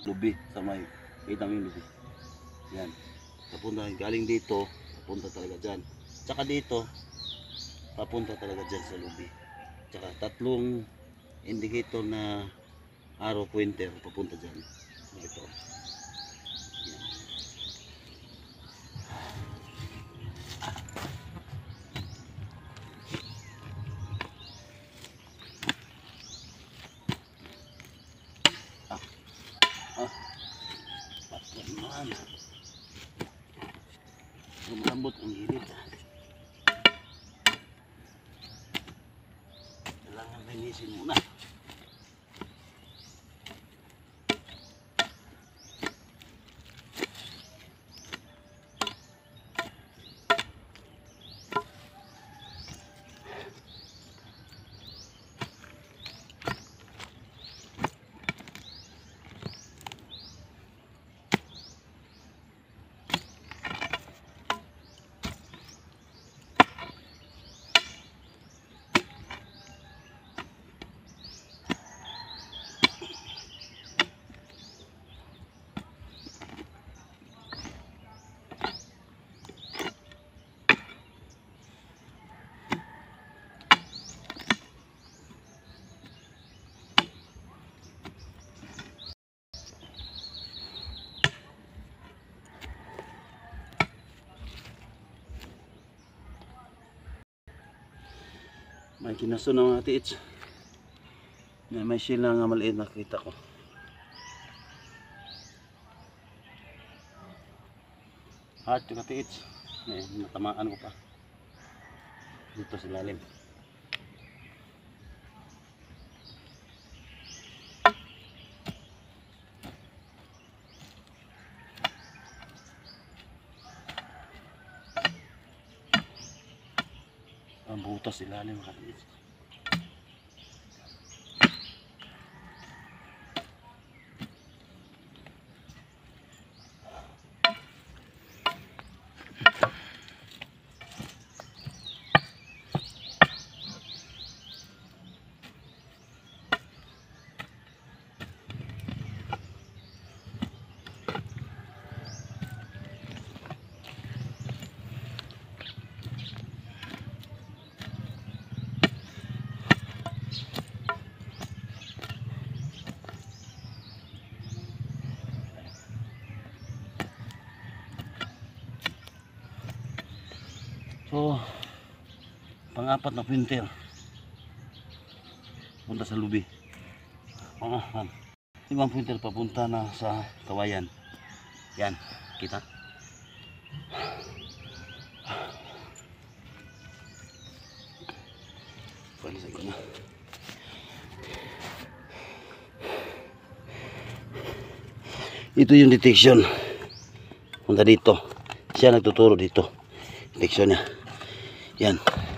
lubi sa may kitang yung lubi. Yan. Papunta galing dito, papunta talaga dyan. Tsaka dito, papunta talaga dyan sa lubi. Tsaka tatlong indicator na arrow pointer papunta dyan. Ito. Yan. Patyan naman. Lumambot ang gilid. Kailangan linisin muna. May kinaso ng mga tiits. May sila nga maliit nakita ko. Hard yung tiits. Natamaan ko pa. Dito sa lalim. Ang butas ilalim mga tiits. So, pang-apat na printer punta sa lubi. Pang-apat. Ibang printer papunta na sa kawayan. Yan, kita. Palisan ko na. Ito yung detection. Punta dito. Siya nagtuturo dito. Detection niya. Yan.